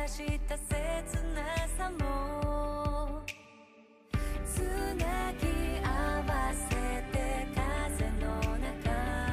かした切なさもつなぎ合わせて風の中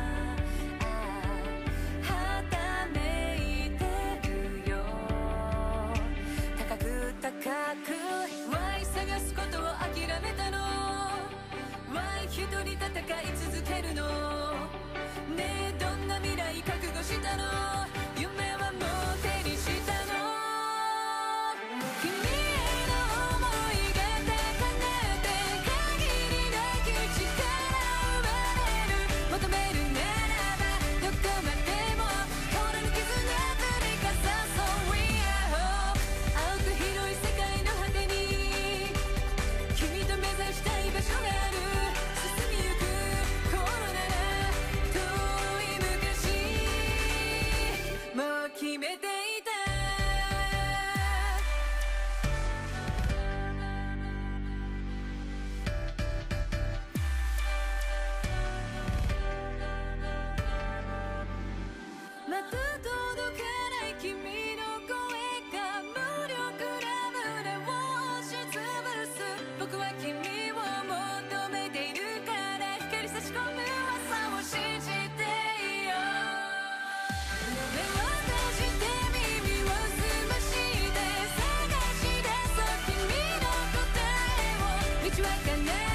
はためいてるよ。高く高く Why 探すことを諦めたの？ Why 一人戦い続けるの？ねえどんな未来覚悟したの？夢はもう手にしたの？君への想いが高鳴って限りなき力を奪える。求めるならばどこまでも変わらぬ絆積み重そう。 We are hope 青く広い世界の果てに君と目指したい場所がある。進みゆく頃なら遠い昔もう決めていた。また届かない君の声が無力な胸を押しつぶす。僕は君を求めているから光差し込む朝を信じていよう。目を閉じて耳を澄まして探し出そう君の答えを。道は必ず